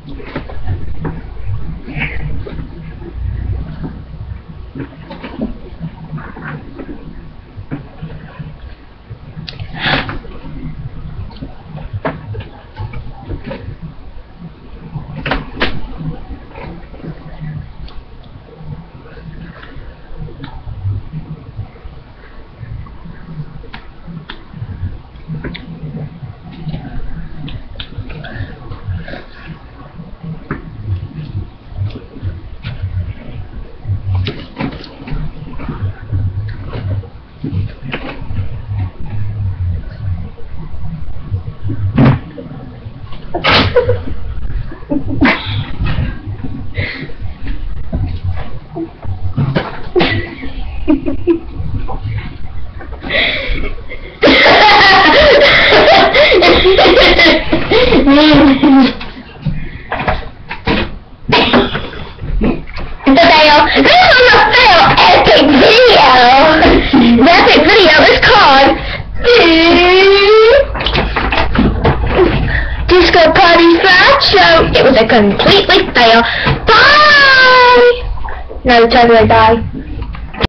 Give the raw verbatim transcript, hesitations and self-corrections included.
The fail. This was a fail epic video. The epic video is called Disco Party Slideshow. It was a completely fail. Bye. No, totally die.